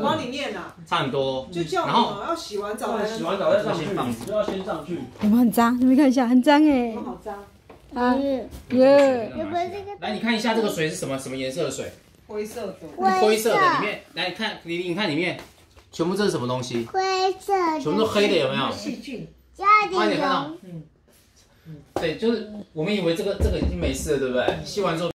帮你念啊， 差很多。 就叫你要洗完澡才能。 洗完澡再上去，就要先上去。 有没有很脏？你们看一下，很脏哎。 好脏。 啊， 来，你看一下这个水是什么颜色的水？ 灰色的。 灰色的，里面来看，你看里面，全部这是什么东西？ 灰色的， 全部都黑的，有没有？ 细菌。 家里看到？ 有。 对，就是我们以为这个已经没事了，对不对？洗完之后。